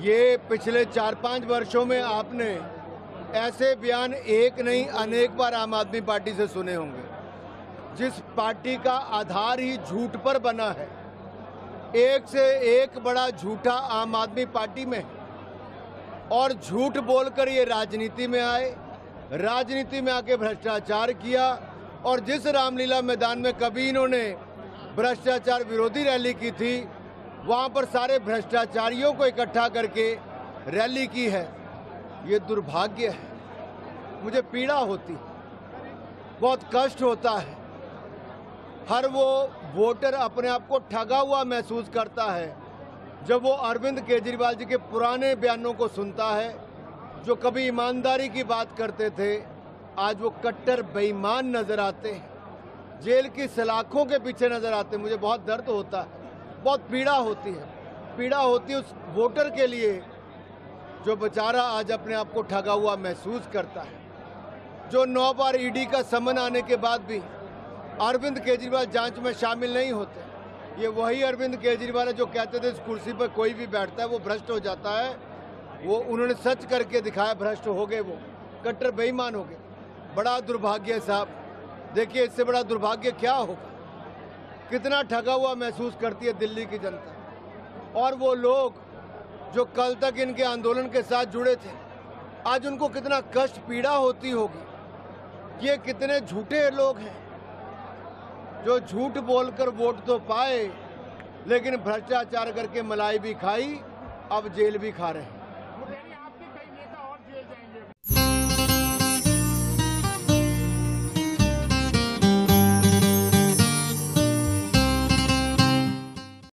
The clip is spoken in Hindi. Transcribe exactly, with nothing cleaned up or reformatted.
ये पिछले चार पाँच वर्षों में आपने ऐसे बयान एक नहीं अनेक बार आम आदमी पार्टी से सुने होंगे, जिस पार्टी का आधार ही झूठ पर बना है। एक से एक बड़ा झूठा आम आदमी पार्टी में है और झूठ बोलकर ये राजनीति में आए, राजनीति में आके भ्रष्टाचार किया। और जिस रामलीला मैदान में कभी इन्होंने भ्रष्टाचार विरोधी रैली की थी, वहाँ पर सारे भ्रष्टाचारियों को इकट्ठा करके रैली की है। ये दुर्भाग्य है, मुझे पीड़ा होती है, बहुत कष्ट होता है। हर वो वोटर अपने आप को ठगा हुआ महसूस करता है जब वो अरविंद केजरीवाल जी के पुराने बयानों को सुनता है, जो कभी ईमानदारी की बात करते थे, आज वो कट्टर बेईमान नजर आते हैं, जेल की सलाखों के पीछे नजर आते हैं। मुझे बहुत दर्द होता है, बहुत पीड़ा होती है। पीड़ा होती है उस वोटर के लिए जो बेचारा आज अपने आप को ठगा हुआ महसूस करता है, जो नौ बार ईडी का समन आने के बाद भी अरविंद केजरीवाल जांच में शामिल नहीं होते। ये वही अरविंद केजरीवाल है जो कहते थे इस कुर्सी पर कोई भी बैठता है वो भ्रष्ट हो जाता है। वो उन्होंने सच करके दिखाया, भ्रष्ट हो गए, वो कट्टर बेईमान हो गए। बड़ा दुर्भाग्य है साहब। देखिए, इससे बड़ा दुर्भाग्य क्या होगा। कितना ठगा हुआ महसूस करती है दिल्ली की जनता। और वो लोग जो कल तक इनके आंदोलन के साथ जुड़े थे, आज उनको कितना कष्ट पीड़ा होती होगी। ये कितने झूठे लोग हैं जो झूठ बोलकर वोट तो पाए, लेकिन भ्रष्टाचार करके मलाई भी खाई, अब जेल भी खा रहे हैं।